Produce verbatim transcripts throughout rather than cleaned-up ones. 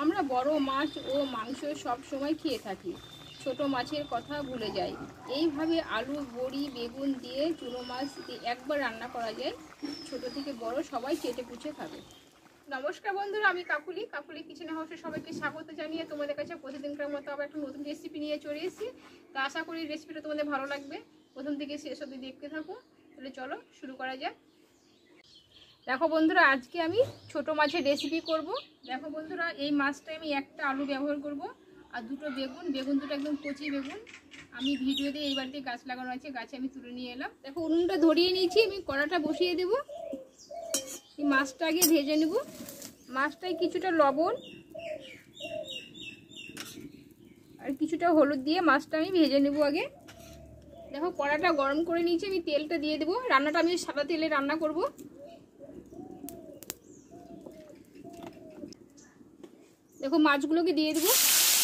আমরা বড় মাছ ও মাংস সব সময় খেয়ে থাকি, ছোট মাছের কথা ভুলে যাই। এইভাবে আলু, বড়ি, বেগুন দিয়ে চুনো মাছ দিয়ে একবার রান্না করা যায়, ছোট থেকে বড় সবাই চেটে পুচে খাবে। নমস্কার বন্ধুরা, আমি কাকুলি কাকুলি কিচেন হাউসে সবাইকে স্বাগত জানিয়ে তোমাদের কাছে প্রতিদিনকার মতো আবার একটা নতুন রেসিপি নিয়ে চলে এসেছি। তো আশা করি রেসিপিটা তোমাদের ভালো লাগবে, প্রথম থেকে শেষ অবধি দেখতে থাকো। তাহলে চলো শুরু করা যাক। দেখো বন্ধুরা, আজকে আমি ছোট মাছের রেসিপি করব। দেখো বন্ধুরা, এই মাছটায় আমি একটা আলু ব্যবহার করব আর দুটো বেগুন বেগুন দুটো একদম কচি বেগুন। আমি ভিডিওতে এই বাড়িতে গাছ লাগানো আছে, গাছে আমি তুলে নিয়ে এলাম। দেখো উনুনটা ধরিয়ে নিয়েছি, আমি কড়াটা বসিয়ে দেবো। এই মাছটা আগে ভেজে নেব। মাছটায় কিছুটা লবণ আর কিছুটা হলুদ দিয়ে মাছটা আমি ভেজে নেব আগে। দেখো কড়াটা গরম করে নিয়েছি, আমি তেলটা দিয়ে দেবো। রান্নাটা আমি সাদা তেলে রান্না করব। দেখো মাছগুলোকে দিয়ে দেবো।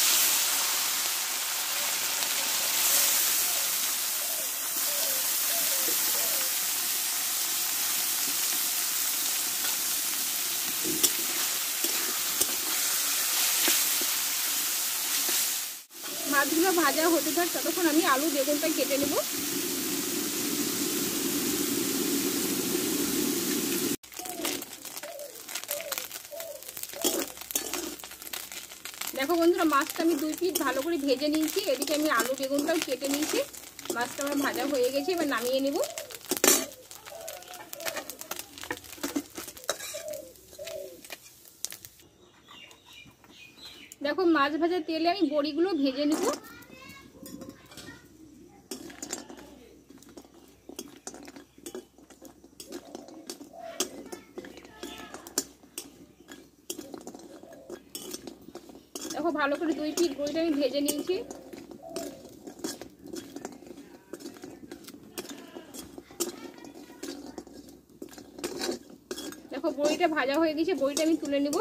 মাছগুলো ভাজা হতে থাক, ততক্ষণ আমি আলু বেগুনটা কেটে নেব। দেখো বন্ধুরা, মাছটা আমি দুই পিস ভালো করে ভেজে নিয়েছি। এদিকে আমি আলু বেগুনটাও কেটে নিয়েছি। মাছটা আমার ভাজা হয়ে গেছে, এবার নামিয়ে নেব। দেখো মাছ ভাজার তেলে আমি বড়িগুলো ভেজে নেব। দেখো ভালো করে দুই পিস বড়িটা আমি ভেজে নিয়েছি। দেখো বড়িটা ভাজা হয়ে গেছে, বড়িটা আমি তুলে নেব।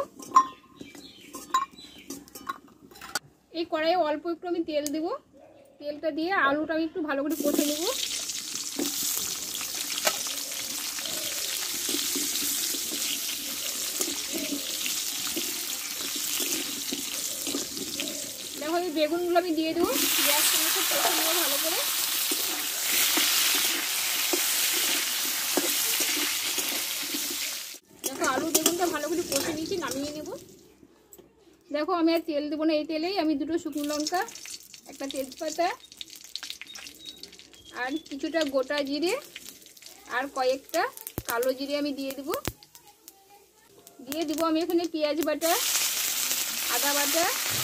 এই কড়াইয়ে অল্প একটু আমি তেল দেব। তেলটা দিয়ে আলুটা আমি একটু ভালো করে কষে নেব। দেখো এই বেগুনগুলো আমি দিয়ে দেবো। গ্যাসটা একটু কষে নেবো ভালো করে। দেখো আলু বেগুনটা ভালো করে কষে নিয়েছি, নামিয়ে নেব। দেখো আমি আর তেল দেবো না, এই তেলেই আমি দুটো শুকনো লঙ্কা, একটা তেজপাতা আর কিছুটা গোটা জিরে আর কয়েকটা কালো জিরে আমি দিয়ে দেবো। দিয়ে দেবো আমি এখানে পেঁয়াজ বাটা, আদা বাটা,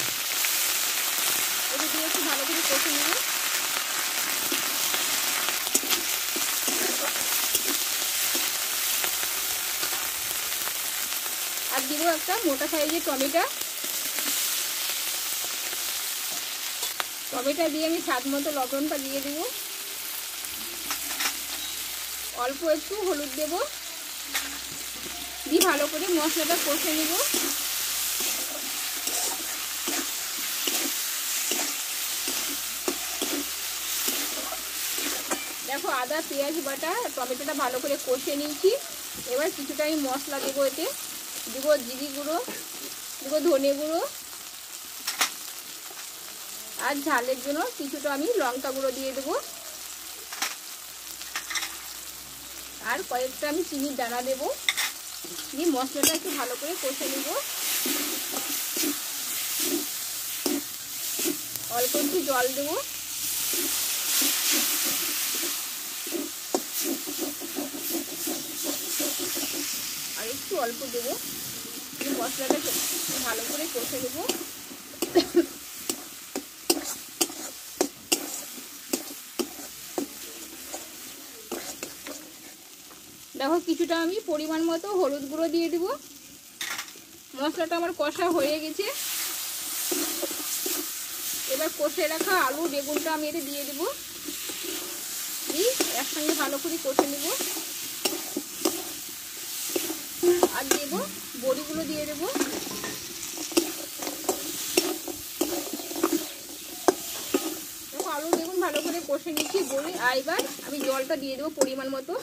এটা দিয়ে একটু ভালো করে কষে নেব। আর দেবো একটা মোটা সাইজের টমেটো। টমেটো দিয়ে আমি স্বাদ মতো লবণটা দিয়ে দেব। অল্প একটু হলুদ দেব, দিয়ে ভালো করে মশলাটা কষে নেব। দেখো আদা পেঁয়াজ বাটা টমেটোটা ভালো করে কষে নিয়েছি। এবার কিছুটা আমি মশলা দেবো। এতে দেবো জিরে গুঁড়ো, দেবো ধনে গুঁড়ো আর ঝালের জন্য কিছুটা আমি লঙ্কা গুঁড়ো দিয়ে দেবো। আর কয়েকটা আমি চিনির দানা দেবো। দিয়ে মশলাটা একটু ভালো করে কষে নেব। অল্প একটু জল দেবো। আর একটু অল্প দেবো। মশলাটা ভালো করে কষে নেব। দেখো কিছুটা আমি পরিমাণ মতো হলুদ গুঁড়ো দিয়ে দেবো। মশলাটা আমার কষা হয়ে গেছে। এবার কষে রাখা আলু বেগুনটা আমি এটা দিয়ে দেবো। দিয়ে একসঙ্গে ভালো করে কষে নেব। আর দেবো বড়িগুলো দিয়ে দেবো। দেখো আলু বেগুন ভালো করে কষে নিচ্ছি বড়ি। আর এবার আমি জলটা দিয়ে দেবো পরিমাণ মতো।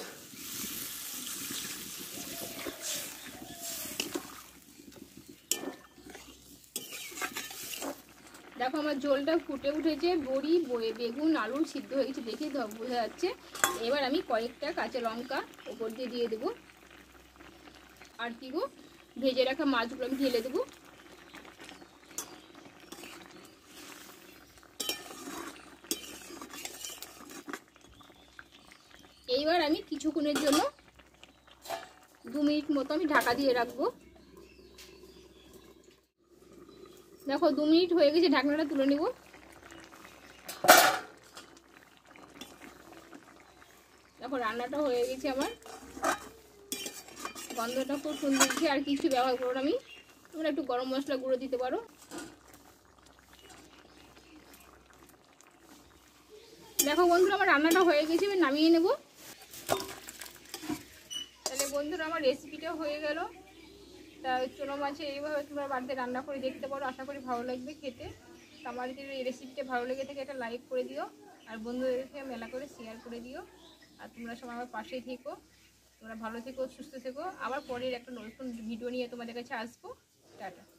দেখো আমার ঝোলটা ফুটে উঠেছে, বড়ি বেগুন আলু সিদ্ধ হয়ে গেছে, দেখে বোঝা যাচ্ছে। এবার আমি কয়েকটা কাঁচা লঙ্কা ওপর দিয়ে দিয়ে দেবো। আর কি গো, ভেজে রাখা মাছগুলো আমি ঢেলে দেবো। এইবার আমি কিছুক্ষণের জন্য দু মিনিট মতো আমি ঢাকা দিয়ে রাখবো। দেখো দু মিনিট হয়ে গেছে, ঢাকনাটা তুলে নেব। দেখো রান্নাটা হয়ে গেছে আমার, গন্ধটা খুব সুন্দর হচ্ছে। আর কিছু ব্যবহার করো আমি, তোমরা একটু গরম মশলা গুঁড়ো দিতে পারো। দেখো বন্ধুরা আমার রান্নাটা হয়ে গেছে, আমি নামিয়ে নেব। তাহলে বন্ধুরা আমার রেসিপিটা হয়ে গেল। তা চুনো মাছে এইভাবে তোমরা বাড়িতে রান্না করে দেখতে পারো, আশা করি ভালো লাগবে খেতে। তো আমার যদি এই রেসিপিটা ভালো লেগে থাকে একটা লাইক করে দিও, আর বন্ধুদেরকে মেলা করে শেয়ার করে দিও। আর তোমরা সবাই আমার পাশেই থেকো, তোমরা ভালো থেকো, সুস্থ থেকো। আবার পরের একটা নতুন ভিডিও নিয়ে তোমাদের কাছে আসবো। টাটা।